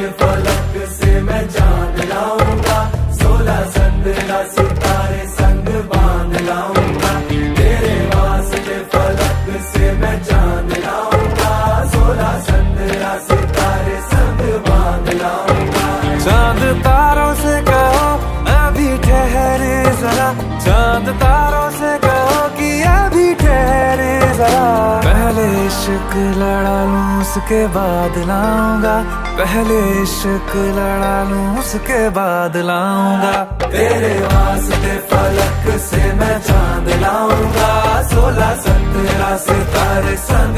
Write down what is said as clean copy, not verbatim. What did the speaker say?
फलक से मैं चांद लाऊंगा, 16 17 सितारे संग बांध लाऊंगा। तेरे वास्ते फलक से मैं चांद लाऊंगा, 16 17 सितारे संग बांध लाऊंगा। चांद तारों से कहो अभी ठहरे जरा, चांद तारों से कहो कि अभी ठहरे जरा। पहले इश्क लड़ा लूं उसके बाद लाऊंगा, पहले इश्क लड़ा लूं उसके बाद लाऊंगा। तेरे वास्ते फलक से मैं चांद लाऊंगा, 16 17 सितारे संग